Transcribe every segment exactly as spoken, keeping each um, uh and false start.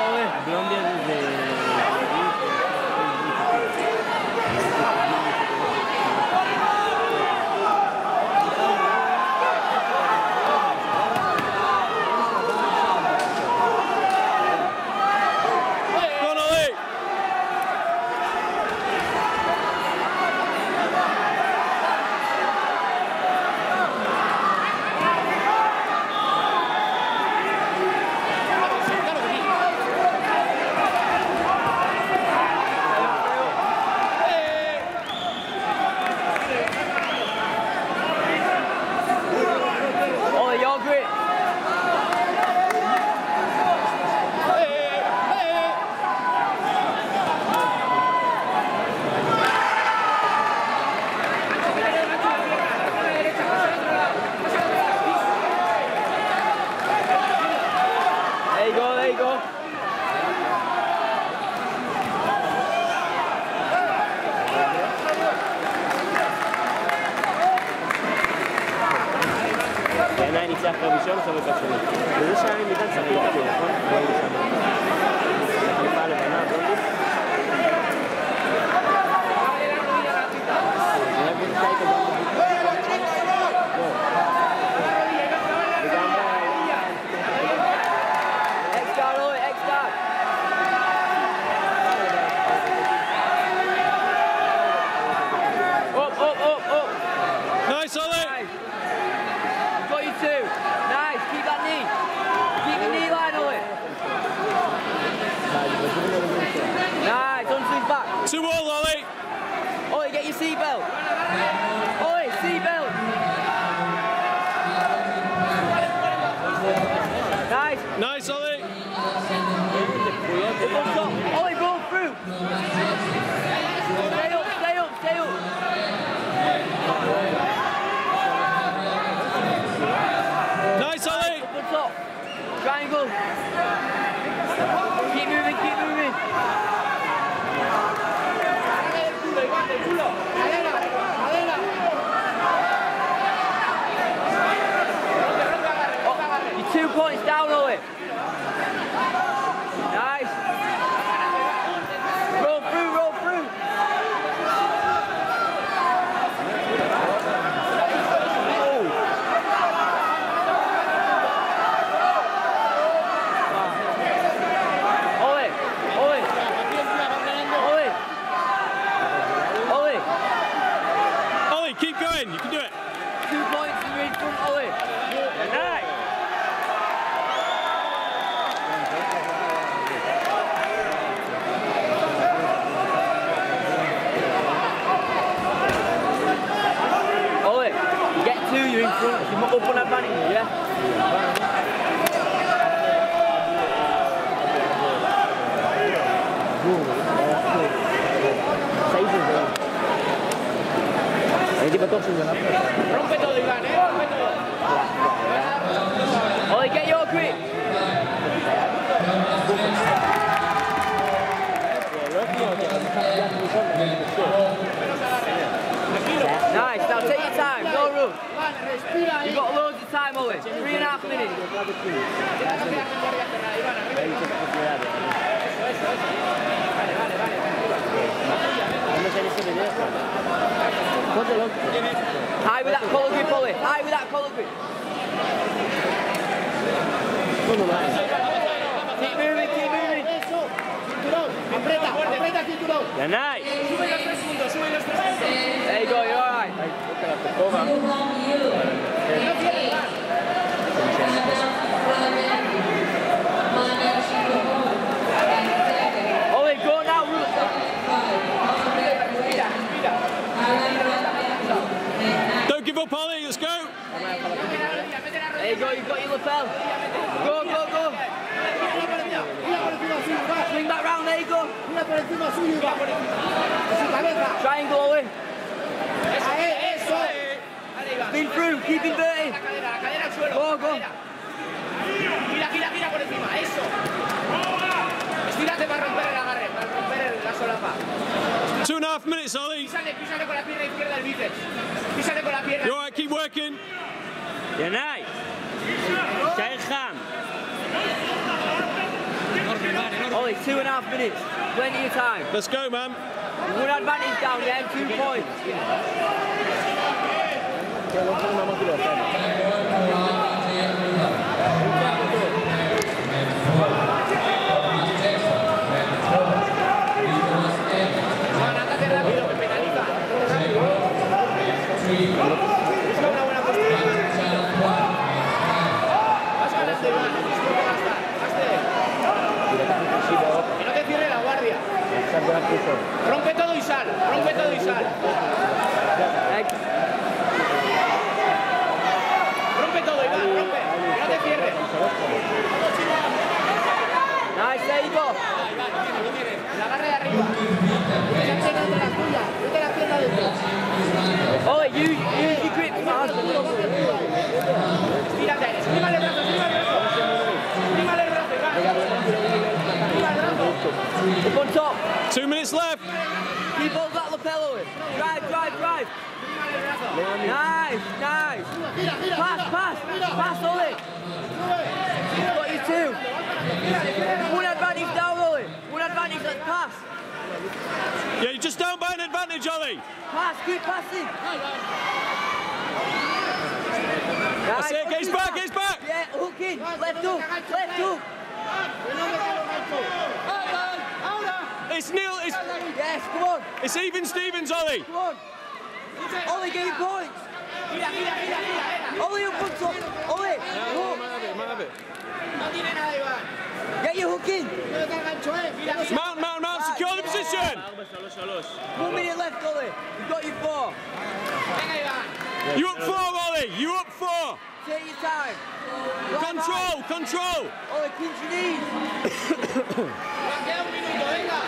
ניצח קרב ראשון, עכשיו בקו שני. וזה שאני מידן צריך להתאבי, נכון? לא הייתי שם. החליפה הלבנה, בלונדית. זה היה בוטה איתו גם אקסטאר, אוי, אקסטאר! Up, up, up, up! Nice, Ollie! Got you two. Nice, keep that knee. Keep the knee line on it. Nice, onto his back. Two all, Ollie! Ollie, get your seatbelt. Ollie, seatbelt. Nice. Nice, Ollie! Ollie, roll through. Stay up, stay up, stay up. Nice, Ollie! Up the top. Triangle. Keep moving, keep moving. Oh, you're two points down, Ollie. Nice. Roll through, roll through. Ollie, Ollie. Ollie. Ollie. Ollie, keep going, you can do it. Two points and you're in front, Ollie. Nice. Ollie, you get two, you're in front. You're up on advantage, yeah? Rompe todo, Iván, eh? Rompe todo. Ollie, get your grip. Nice, now take your time, no rush. You've got loads of time, Ollie. Three and a half minutes. High with that collar grip, Ollie. High with that collar grip. Keep moving, keep moving. Aprieta, aprieta cinturón. Yeah, nice. There you go, you're alright. Ollie, go now, Ruth. Don't give up, Ollie, let's go! There you go, you've got your lapel. Go, go, go. Swing that round, there you go. Triangle, Ollie. Spin through, keep inverting. Go, go. Gira, gira, gira por encima, eso. Estírate para romper el agarre, para romper la solapa. Two and a half minutes, Ollie! Písale, písale con la pierna izquierda del bíceps. Písale con la pierna. You alright, keep working! Yeah, nice. Stay calm. Ollie, two and a half minutes. Plenty of time. Let's go, man. One advantage down there, two points. Juan, ándate rápido, que penaliza. Busca una buena postura. Vas ganando, Iván. Que no te cierre la guardia. Rompe todo y sal. Rompe todo y sal. Rompe todo, Iván. Rompe. Que no te cierre. Nice, there you go. La agarre de arriba. Esa pierna entre las tuyas. Mete la pierna dentro. Ollie, use, use your grip fast. Estírate. Estímale el brazo. Estímale el brazo. Estímale el brazo, Iván. Estímale el brazo. Up on top. Two minutes left. Keep hold that lapel, Ollie. Drive, drive, drive. Nice, nice. Pass, pass. Pass, Ollie. Got you two. One advantage down, Ollie. One advantage, let's pass. Yeah, you're just down by an advantage, Ollie. Pass, keep passing. That's it, get his back, get his back. Yeah, hook in. Left hook, left hook. It's Neil, it's, Yes, come on. it's even Stevens, Ollie. Come on. Ollie, get your points. Ollie, up on top. Ollie, hook. No tiene nada, Iván. Get your hook in. Mount, mount, mount, secure the position. One minute left, Ollie. You've got your four. Venga, Iván. You up four, Ollie, you up four. Take your time. Right Control, hand. control. Ollie, pinch your knees. Iván, queda un minuto, venga.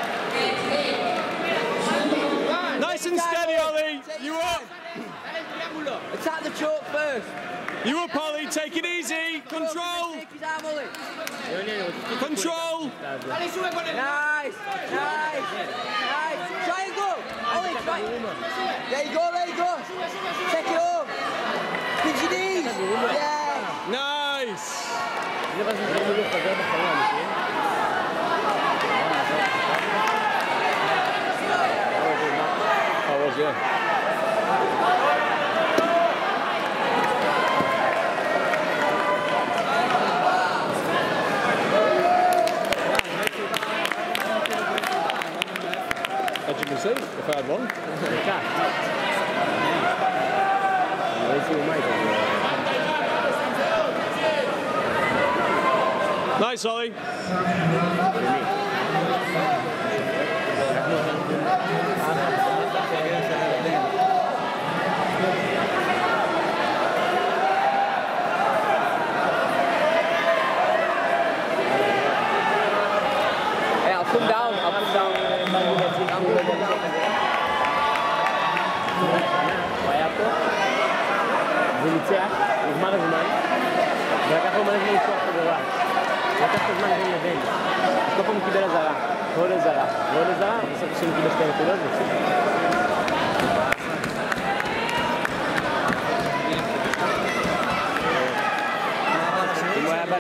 Nice and steady, Ollie. You up. Dale el triángulo. Attack the choke first. You up, Ollie. Take it easy. Control. Take his arm, Ollie. Control. Dale, sube con el... Nice, nice, nice. Try and go. Ollie, try. There you go, there you go. Take it home. Pinch your knees. Yeah. Nice. I was, yeah. As you can see, if I had one. Nice, Ollie. Hey, I'll come down, I'll come down. זה ניצח, נגמר הזמן, ולקח לו מלא זמן לשלוח את הגורל. לקח את הזמן בין לבין. אז כל פעם הוא קיבל הזרה, ועוד הזרה, ועוד הזרה, ובסוף השני קיבל שתי נקודות, והפסיק.